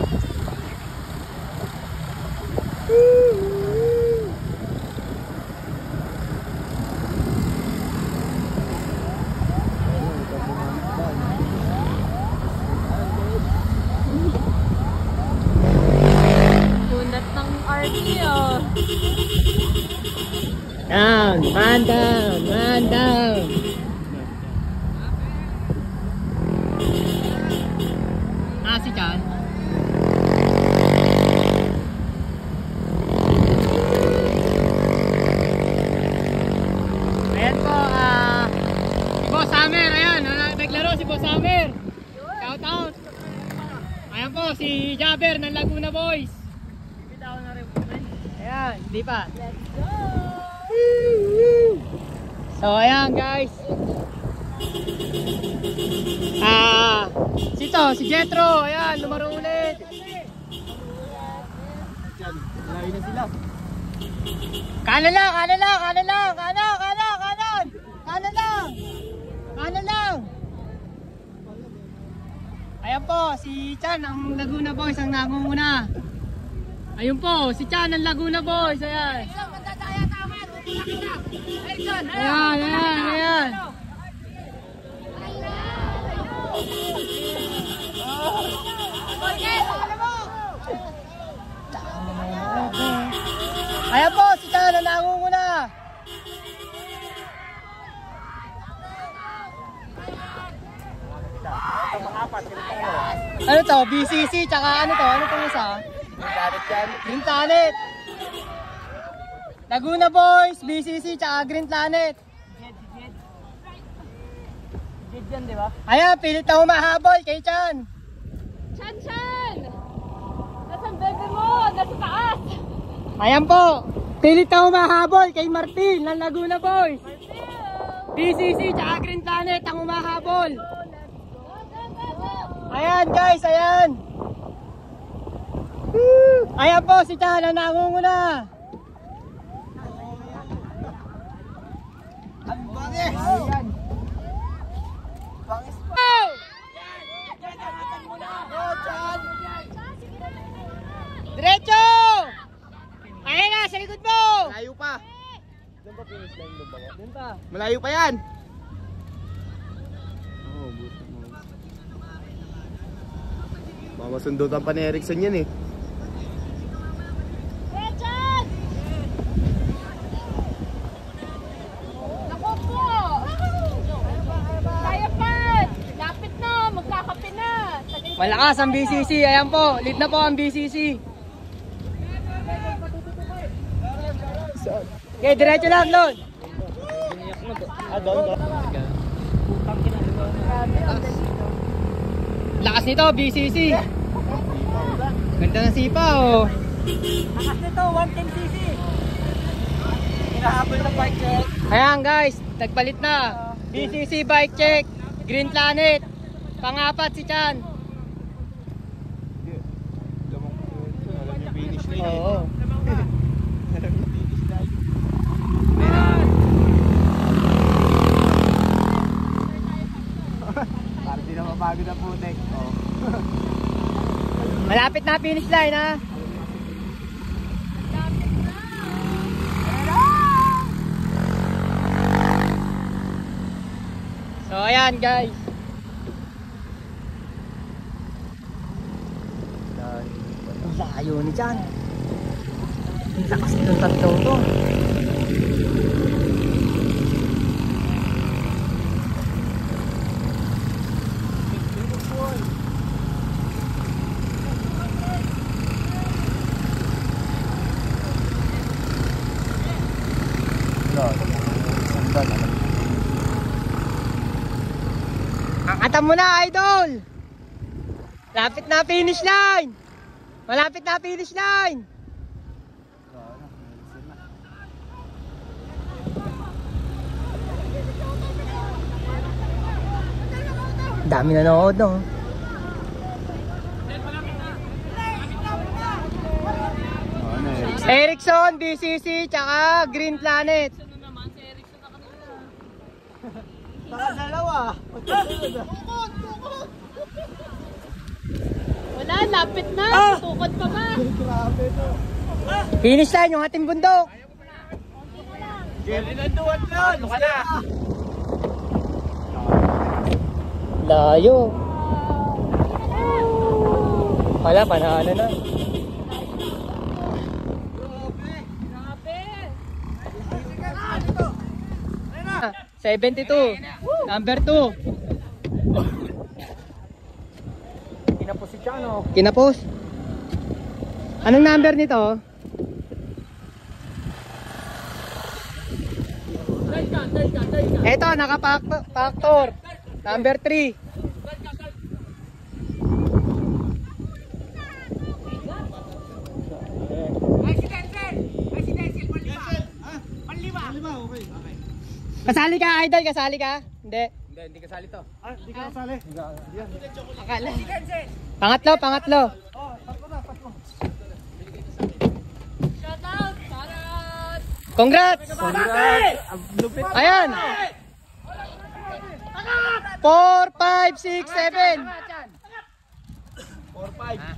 Punat ng RT oh. Down, man down, man down. Si Chan. Ayan po, si Boss Hammer, ayan, naglaro si Boss Hammer. Shout out. Ayan po, si Jabber ng Laguna Boys. Ayan, hindi pa. Let's go! So ayan guys. Si Jetro, ayan, lumaro ulit. Layo na sila. Kanan lang, kanan lang, kanan lang, kanan, kanan, kanan. Kanan lang. Kanan lang. Ayan po, si Chan ang Laguna Boys ang nangunguna. Ayun po, si Chan ang Laguna Boys, ayan. Ayan, ayan, ayan. Ayan po, si Chan ang nangunguna. Ano to? BCC, tsaka ano to? Ano to isa? Green Planet. Laguna Boys, BCC, tsaka Green Planet. Jed yan, di ba? Ayan, pilit na humahabol kay Chan. Chan! Nasaan bebe mo? Nasa taas! Ayan po, pilit na humahabol kay Martin ng Laguna Boys. BCC, tsaka Green Planet ang humahabol. Ayan guys, ayan. Ayan po, si Chan ang nangunguna. Ayan. Diretso! Ayan na, sa likod mo! Malayo pa. Doon pa finish line doon ba? Doon pa. Malayo pa yan. Mamasundutan pa ni Erickson yan eh. Chan! Naku po! Kaya pa! Lapit na! Magkakape na! Malakas ang BCC, ayan po, lead na po ang BCC. Okay, diretso lang doon. Lakas nito, BCC. Ganda ng sipa oh. Lakas nito, 110cc. Hinahabol ng bike check. Ayan guys, nagpalit na. BCC bike check, Green Planet. Pangapat si Chan. Alam niyo finish line eh. Oo. Para di na mapagod ang putek. Oh. Malapit na finish line ha. So ayan guys. Ang layo ni Chan. Ang lakas ng tatlo to. Angkatan mo na, idol! Malapit na finish line! Malapit na finish line! Dami na nanood, no? Erickson, BCC, tsaka Green Planet. Baka dalawa. Wala Wala, lapit na. Tukod pa ba? Finish line yung ating bundok. Ano ka na? Layo. Wala, panalo na. Grabe. 72. Number 2. Kinapos si Chano. Kinapos. Anong number nito? Ito, naka-factor. Number 3. Kasali ka, idol? Kasali ka? Hindi. Hindi kasali to. Hindi ka kasali. Akala. Pangatlo. Shout out. Para. Congrats! Lupit. Ayan! 4, 5, 6, 7. 4-5.